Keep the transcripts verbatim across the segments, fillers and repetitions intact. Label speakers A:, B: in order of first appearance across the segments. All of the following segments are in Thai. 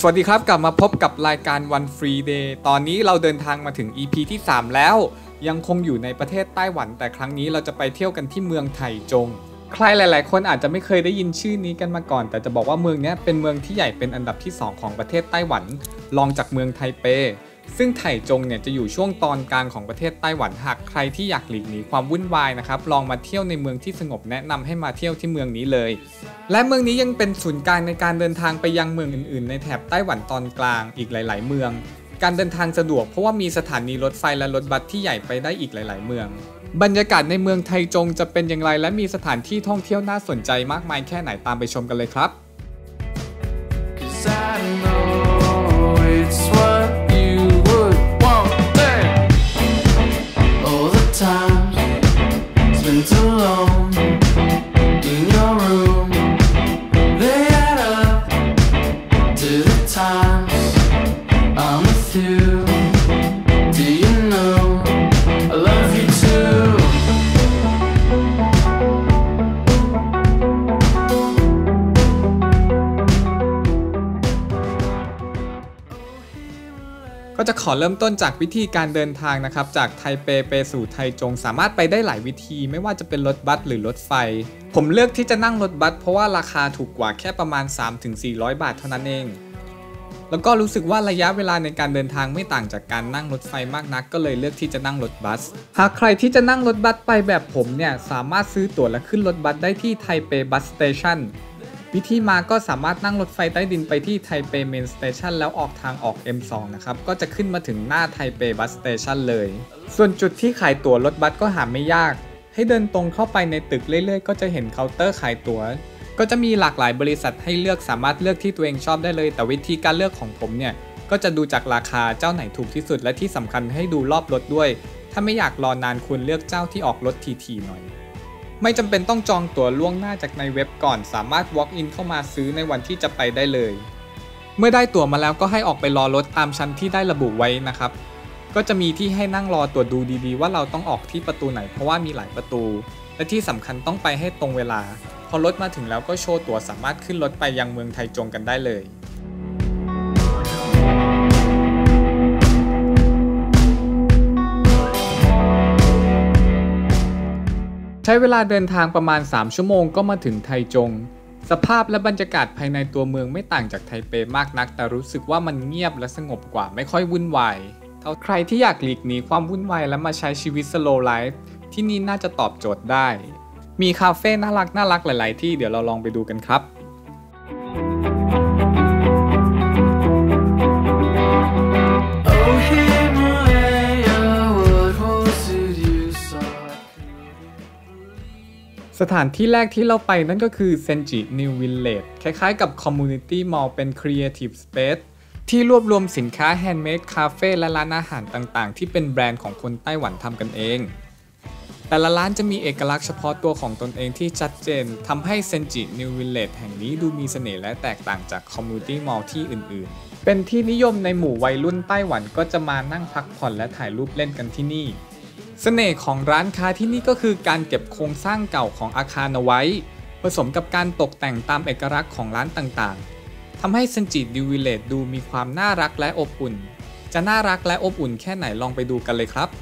A: สวัสดีครับกลับมาพบกับรายการ One Free Day ตอนนี้เราเดินทางมาถึง อี พี ที่สามแล้วยังคงอยู่ในประเทศไต้หวันแต่ครั้งนี้เราจะไปเที่ยวกันที่เมืองไถจงใครหลายๆคนอาจจะไม่เคยได้ยินชื่อนี้กันมาก่อนแต่จะบอกว่าเมืองนี้เป็นเมืองที่ใหญ่เป็นอันดับที่สองของประเทศไต้หวันรองจากเมืองไทเปซึ่งไถจงเนี่ยจะอยู่ช่วงตอนกลางของประเทศไต้หวันหากใครที่อยากหลีกหนีความวุ่นวายนะครับลองมาเที่ยวในเมืองที่สงบแนะนำให้มาเที่ยวที่เมืองนี้เลยและเมืองนี้ยังเป็นศูนย์กลางในการเดินทางไปยังเมืองอื่นๆในแถบไต้หวันตอนกลางอีกหลายๆเมืองการเดินทางสะดวกเพราะว่ามีสถานีรถไฟและรถบัสที่ใหญ่ไปได้อีกหลายๆเมืองบรรยากาศในเมืองไถจงจะเป็นอย่างไรและมีสถานที่ท่องเที่ยวน่าสนใจมากมายแค่ไหนตามไปชมกันเลยครับก็จะขอเริ่มต้นจากวิธีการเดินทางนะครับจากไทเปไปสู่ไถจงสามารถไปได้หลายวิธีไม่ว่าจะเป็นรถบัสหรือรถไฟผมเลือกที่จะนั่งรถบัสเพราะว่าราคาถูกกว่าแค่ประมาณ สามถึงสี่ร้อย บาทเท่านั้นเองแล้วก็รู้สึกว่าระยะเวลาในการเดินทางไม่ต่างจากการนั่งรถไฟมากนักก็เลยเลือกที่จะนั่งรถบัสหากใครที่จะนั่งรถบัสไปแบบผมเนี่ยสามารถซื้อตั๋วและขึ้นรถบัสได้ที่ไทเปบัสสเตชันวิธีมาก็สามารถนั่งรถไฟใต้ดินไปที่ไทเปเมนสเตชันแล้วออกทางออก เอ็ม สอง นะครับก็จะขึ้นมาถึงหน้าไทเปบัสสเตชันเลยส่วนจุดที่ขายตั๋วรถบัสก็หาไม่ยากให้เดินตรงเข้าไปในตึกเรื่อยๆก็จะเห็นเคาน์เตอร์ขายตั๋วก็จะมีหลากหลายบริษัทให้เลือกสามารถเลือกที่ตัวเองชอบได้เลยแต่วิธีการเลือกของผมเนี่ยก็จะดูจากราคาเจ้าไหนถูกที่สุดและที่สำคัญให้ดูรอบรถด้วยถ้าไม่อยากรอนานควรเลือกเจ้าที่ออกรถทีๆหน่อยไม่จำเป็นต้องจองตั๋วล่วงหน้าจากในเว็บก่อนสามารถ walk in เข้ามาซื้อในวันที่จะไปได้เลยเมื่อได้ตั๋วมาแล้วก็ให้ออกไปรอรถตามชั้นที่ได้ระบุไว้นะครับก็จะมีที่ให้นั่งรอตรวจดูดีๆว่าเราต้องออกที่ประตูไหนเพราะว่ามีหลายประตูและที่สำคัญต้องไปให้ตรงเวลาพอรถมาถึงแล้วก็โชว์ตั๋วสามารถขึ้นรถไปยังเมืองไถจงกันได้เลยใช้เวลาเดินทางประมาณสามชั่วโมงก็มาถึงไถจงสภาพและบรรยากาศภายในตัวเมืองไม่ต่างจากไทเปมากนักแต่รู้สึกว่ามันเงียบและสงบกว่าไม่ค่อยวุ่นวายเท่าใครที่อยากหลีกหนีความวุ่นวายและมาใช้ชีวิต slow life ที่นี่น่าจะตอบโจทย์ได้มีคาเฟ่น่ารักน่ารักหลายๆที่เดี๋ยวเราลองไปดูกันครับสถานที่แรกที่เราไปนั่นก็คือเซนจินิววิลเลจคล้ายๆกับคอมมูนิตี้มอลล์เป็น Creative Space ที่รวบรวมสินค้าแฮนด์เมดคาเฟ่และร้านอาหารต่างๆที่เป็นแบรนด์ของคนไต้หวันทำกันเองแต่ละร้านจะมีเอกลักษณ์เฉพาะตัวของตนเองที่ชัดเจนทำให้เซนจินิววิลเลจแห่งนี้ดูมีเสน่ห์และแตกต่างจากคอมมูนิตี้มอลล์ที่อื่นๆเป็นที่นิยมในหมู่วัยรุ่นไต้หวันก็จะมานั่งพักผ่อนและถ่ายรูปเล่นกันที่นี่เสน่ห์ของร้านค้าที่นี่ก็คือการเก็บโครงสร้างเก่าของอาคารเอาไว้ผสมกับการตกแต่งตามเอกลักษณ์ของร้านต่างๆทำให้เซนจินิววิลเลจดูมีความน่ารักและอบอุ่นจะน่ารักและอบอุ่นแค่ไหนลองไปดูกันเลยครับ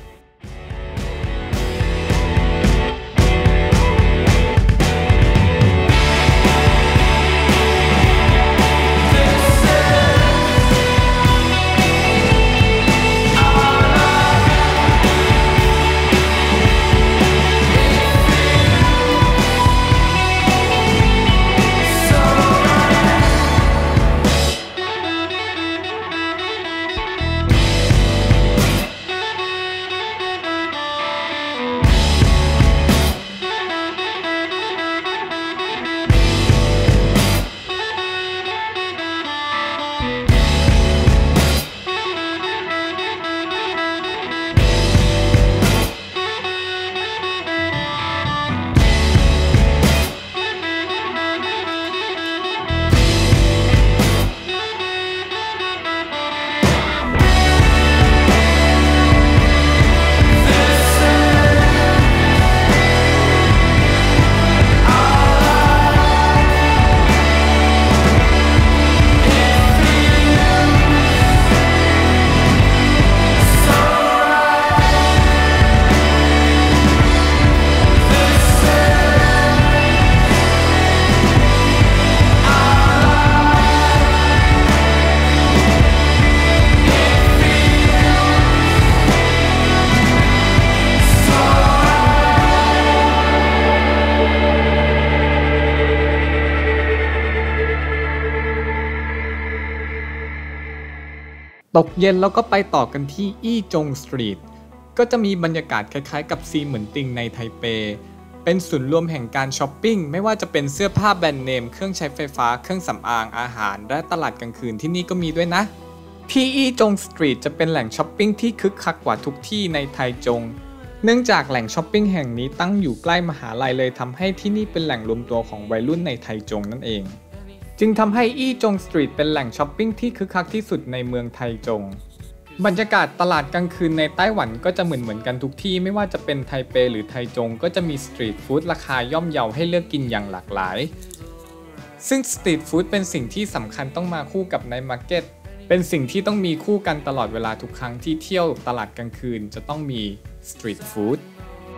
A: ตกเย็นแล้วก็ไปต่อกันที่อี้จงสตรีทก็จะมีบรรยากาศคล้ายๆกับซีเหมือนติงในไทเปเป็นศูนย์รวมแห่งการช้อปปิ้งไม่ว่าจะเป็นเสื้อผ้าแบรนด์เนมเครื่องใช้ไฟฟ้าเครื่องสำอางอาหารและตลาดกลางคืนที่นี่ก็มีด้วยนะที่อี้จงสตรีทจะเป็นแหล่งช้อปปิ้งที่คึกคักกว่าทุกที่ในไทจงเนื่องจากแหล่งช้อปปิ้งแห่งนี้ตั้งอยู่ใกล้มหาลัยเลยทำให้ที่นี่เป็นแหล่งรวมตัวของวัยรุ่นในไทจงนั่นเองจึงทำให้อี้จงสตรีทเป็นแหล่งช้อปปิ้งที่คึกคักที่สุดในเมืองไทจงบรรยากาศตลาดกลางคืนในไต้หวันก็จะเหมือนเหมือนกันทุกที่ไม่ว่าจะเป็นไทเปหรือไทจงก็จะมีสตรีทฟู้ดราคาย่อมเยาให้เลือกกินอย่างหลากหลายซึ่งสตรีทฟู้ดเป็นสิ่งที่สำคัญต้องมาคู่กับไนท์มาร์เก็ตเป็นสิ่งที่ต้องมีคู่กันตลอดเวลาทุกครั้งที่เที่ยวตลาดกลางคืนจะต้องมีสตรีทฟู้ด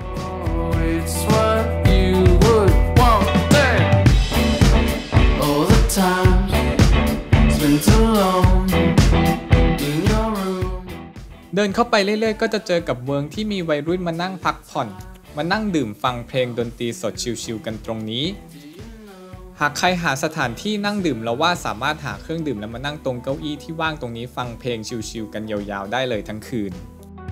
A: เดินเข้าไปเรื่อยๆก็จะเจอกับเมืองที่มีวัยรุ่นมานั่งพักผ่อนมานั่งดื่มฟังเพลงดนตรีสดชิลๆกันตรงนี้หากใครหาสถานที่นั่งดื่มแล้วว่าสามารถหาเครื่องดื่มแล้วมานั่งตรงเก้าอี้ที่ว่างตรงนี้ฟังเพลงชิลๆกันยาวๆได้เลยทั้งคืน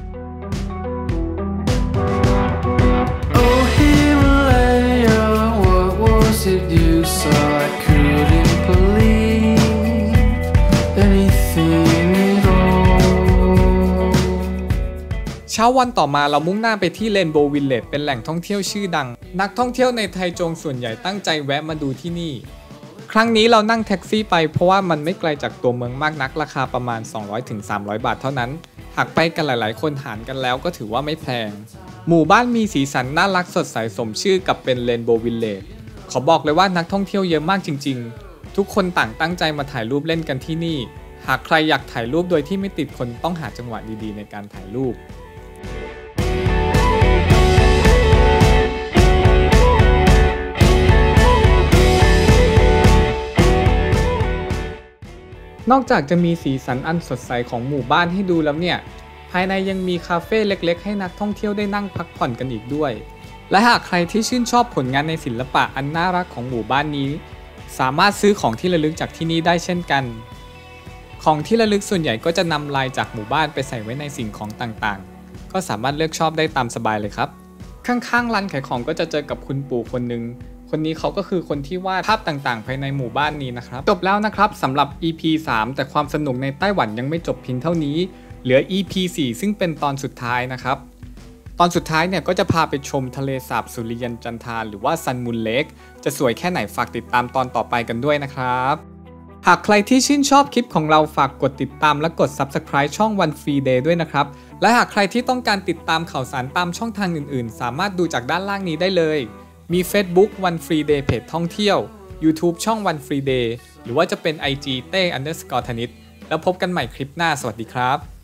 A: เช้าวันต่อมาเรามุ่งหน้าไปที่เรนโบว์วิลเลจเป็นแหล่งท่องเที่ยวชื่อดังนักท่องเที่ยวในไทจงส่วนใหญ่ตั้งใจแวะมาดูที่นี่ครั้งนี้เรานั่งแท็กซี่ไปเพราะว่ามันไม่ไกลจากตัวเมืองมากนักราคาประมาณ สองร้อยถึงสามร้อย บาทเท่านั้นหากไปกันหลายๆคนหารกันแล้วก็ถือว่าไม่แพงหมู่บ้านมีสีสันน่ารักสดใสสมชื่อกับเป็นเรนโบว์วิลเลจขอบอกเลยว่านักท่องเที่ยวเยอะมากจริงๆทุกคนต่างตั้งใจมาถ่ายรูปเล่นกันที่นี่หากใครอยากถ่ายรูปโดยที่ไม่ติดคนต้องหาจังหวะดีๆในการถ่ายรูปนอกจากจะมีสีสันอันสดใสของหมู่บ้านให้ดูแล้วเนี่ยภายในยังมีคาเฟ่เล็กๆให้นักท่องเที่ยวได้นั่งพักผ่อนกันอีกด้วยและหากใครที่ชื่นชอบผลงานในศิลปะอันน่ารักของหมู่บ้านนี้สามารถซื้อของที่ระลึกจากที่นี่ได้เช่นกันของที่ระลึกส่วนใหญ่ก็จะนำลายจากหมู่บ้านไปใส่ไว้ในสิ่งของต่างๆก็สามารถเลือกชอบได้ตามสบายเลยครับข้างๆร้านขายของก็จะเจอกับคุณปู่คนหนึ่งคนนี้เขาก็คือคนที่วาดภาพต่างๆภายในหมู่บ้านนี้นะครับจบแล้วนะครับสำหรับ อี พี สามแต่ความสนุกในไต้หวันยังไม่จบเพียงเท่านี้เหลือ อี พี สี่ ซึ่งเป็นตอนสุดท้ายนะครับตอนสุดท้ายเนี่ยก็จะพาไปชมทะเลสาบสุริยันจันทราหรือว่าซันมูนเลคจะสวยแค่ไหนฝากติดตามตอนต่อไปกันด้วยนะครับหากใครที่ชื่นชอบคลิปของเราฝากกดติดตามและกด ซับสไครบ์ ช่อง วัน ฟรี เดย์ ด้วยนะครับและหากใครที่ต้องการติดตามข่าวสารตามช่องทางอื่นๆสามารถดูจากด้านล่างนี้ได้เลยมี Facebook วัน ฟรี เดย์ เพจท่องเที่ยว YouTube ช่อง วัน ฟรี เดย์ หรือว่าจะเป็น ไอ จี เต้ อันเดอร์สกอร์ ธนิตแล้วพบกันใหม่คลิปหน้าสวัสดีครับ